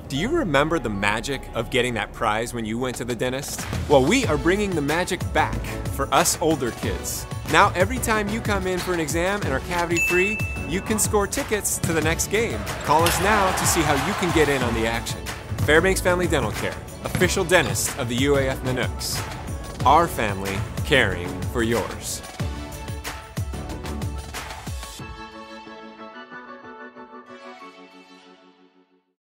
Do you remember the magic of getting that prize when you went to the dentist? Well, we are bringing the magic back for us older kids. Now, every time you come in for an exam and are cavity-free, you can score tickets to the next game. Call us now to see how you can get in on the action. Fairbanks Family Dental Care, official dentist of the UAF Nanooks. Our family caring for yours.